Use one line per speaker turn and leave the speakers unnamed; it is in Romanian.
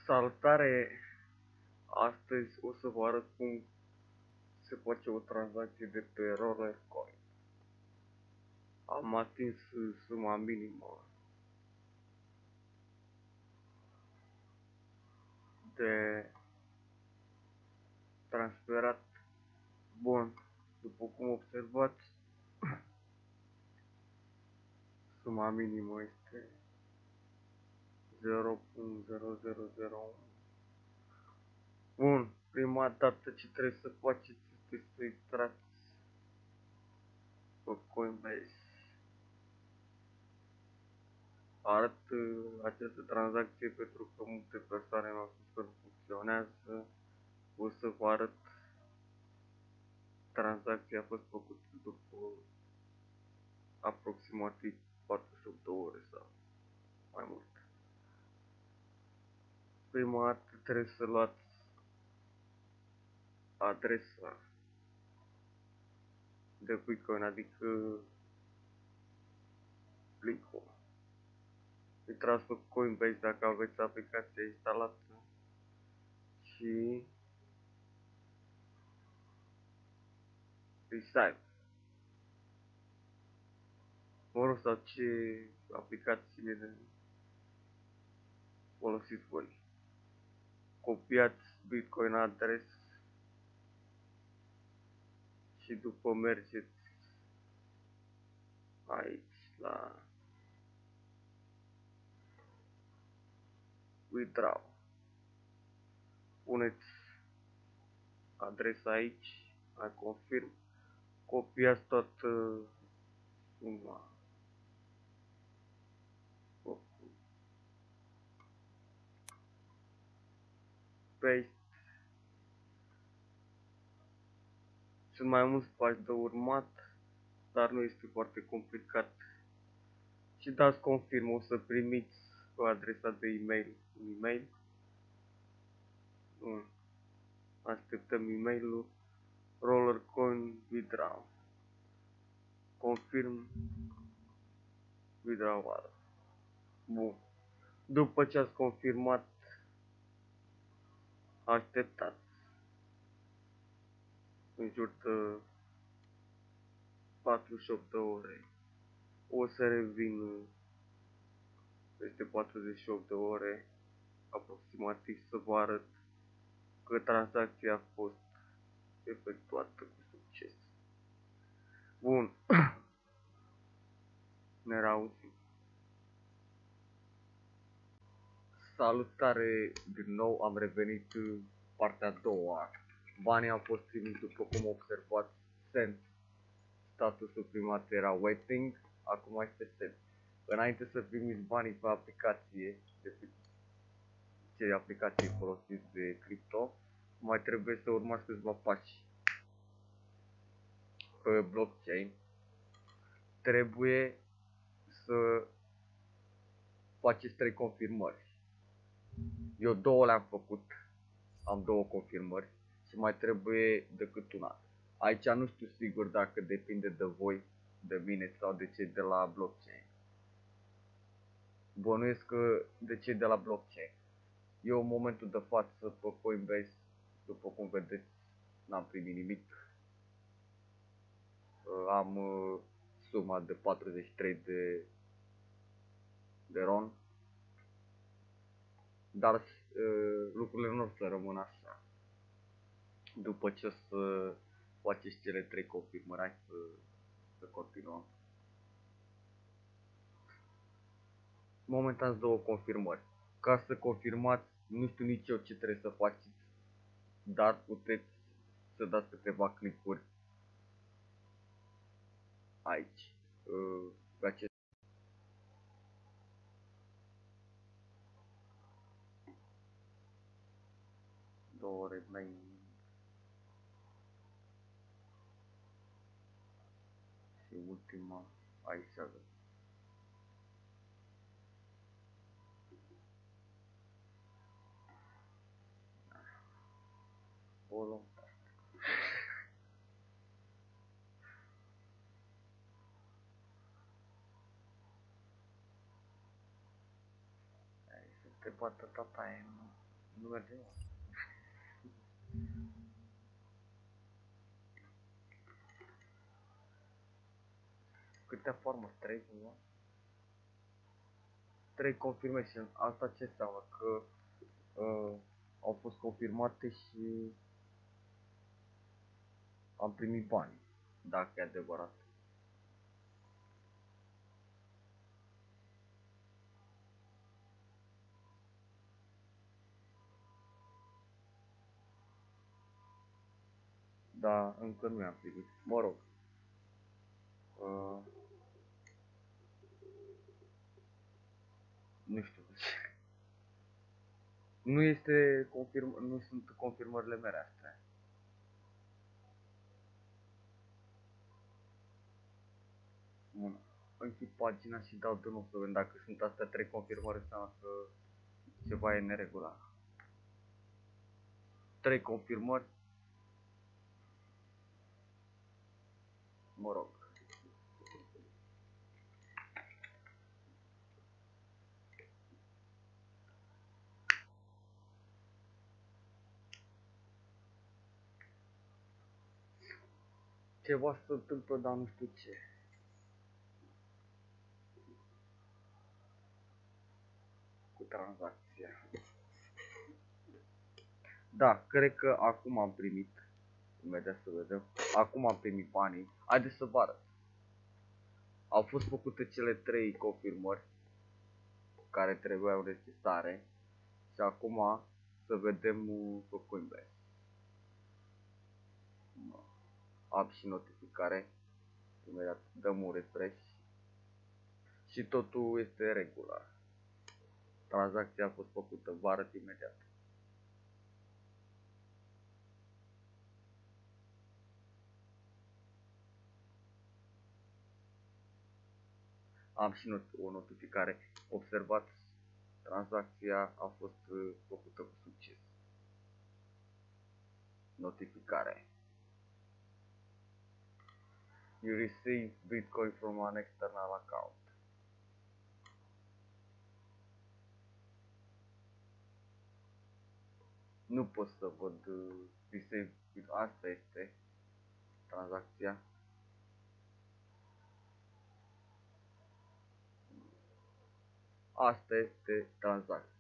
Salutare! Astăzi o să vă arăt cum se face o tranzacție de pe Rollercoin. Am atins suma minimă de transferat. Bun, după cum observați, suma minimă este 0.0001. Bun, prima dată ce trebuie să faceți este să intrați pe Coinbase. Arăt această tranzacție pentru că multe persoane nu au spus că nu funcționează. O să vă arăt. Tranzacția a fost făcută după aproximativ 48 de ore sau mai mult. Prima dată trebuie să luați adresa de Bitcoin, adică linkul. Intrați pe Coinbase dacă aveți aplicația instalată și Resign. Mă rog, sau ce aplicație folosiți voi. Copiați Bitcoin adres și după mergeți aici la Withdraw. Puneți adresa aici, mai confirm, copiați toată suma, paste. Sunt mai mulți pași de urmat, dar nu este foarte complicat. Și dați confirm, o să primiți o adresa de e-mail, un e-mail. Așteptăm e-mailul. Rollercoin withdraw. Confirm withdrawal. Bun. După ce ați confirmat, așteptați în jur de 48 de ore. O să revin peste 48 de ore aproximativ să vă arăt că tranzacția a fost efectuată cu succes. Bun. Ne reauzim. Salutare din nou, am revenit în partea a doua. Banii au fost trimiși după cum observați, sent. Statusul primat era waiting, acum este sent. Înainte să primiți banii pe aplicație, de ce aplicații folosiți de cripto, mai trebuie să urmați câțiva pași. Pe blockchain trebuie să faceți 3 confirmări. Eu 2 le-am făcut, am 2 confirmări și mai trebuie decât una. Aici nu știu sigur dacă depinde de voi, de mine sau de cei de la blockchain. Bănuiesc că de cei de la blockchain. Eu în momentul de față pe Coinbase, după cum vedeți, n-am primit nimic. Am suma de 43 de RON. Dar lucrurile nu o să rămână așa. După ce o să faceți cele 3 confirmări, hai să continuăm. Momentan 2 confirmări. Ca să confirmați, nu știu nici eu ce trebuie să faceți, dar puteți să dați câteva clipuri aici, pe acest 2 ore mai și ultima aici avem. O luăm. Hai să te bată tata aia, nu? Nu merge. Câte farmă? 3 cumva? 3 confirmation. Asta ce înseamnă? Că au fost confirmate și am primit bani. Dacă e adevărat. Da, încă nu i-am primit. Mă rog. Nu știu de ce. Nu sunt confirmările mele astea. Bun. Închid pagina și dau de nou să vedem dacă sunt astea 3 confirmări, înseamnă că ceva e neregulat. 3 confirmări. Mă rog. Ceva se întâmplă, dar nu știu ce. Cu tranzacția. Da, cred că acum am primit. Imediat să vedem. Acum am primit banii. Haideți să vă arăt. Au fost făcute cele 3 confirmări care trebuiau necesare. Și acum să vedem pe Coinbase. Am și notificare. Imediat dăm un refresh. Și totul este regular. Tranzacția a fost făcută, vă arăt imediat. Am și o notificare. Observați, tranzacția a fost făcută cu succes. Notificare. You receive Bitcoin from an external account. Nu pot să văd receive. Asta este tranzacția. Asta este tranzacția.